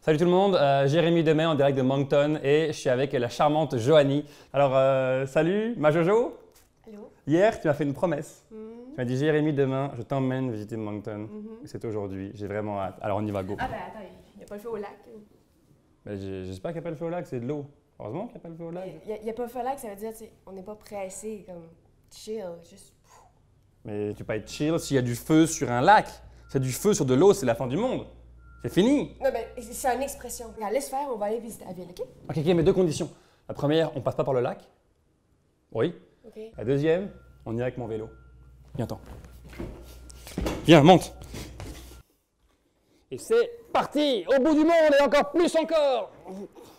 Salut tout le monde, Jérémy Demey en direct de Moncton et je suis avec la charmante Joanie. Alors, salut, ma Jojo. Allô? Hier, tu m'as fait une promesse. Tu m'as dit Jérémy, demain, je t'emmène visiter Moncton. Et c'est aujourd'hui, j'ai vraiment hâte. Alors, on y va, go. Ah ben attends, il n'y a pas le feu au lac. Ben, j'espère qu'il n'y a pas le feu au lac, c'est de l'eau. Heureusement qu'il n'y a pas le feu au lac. Il n'y a pas le feu au lac, ça veut dire, tu sais, on n'est pas pressé, comme chill, juste... Mais tu peux pas être chill s'il y a du feu sur un lac. S'il y a du feu sur de l'eau, c'est la fin du monde. C'est fini. Non, ben, c'est une expression. Regarde, laisse faire, on va aller visiter la ville, OK? Ok, mais deux conditions. La première, on passe pas par le lac. Oui. OK. La deuxième, on ira avec mon vélo. Viens-t'en. Viens, monte. Et c'est parti, au bout du monde et encore plus encore.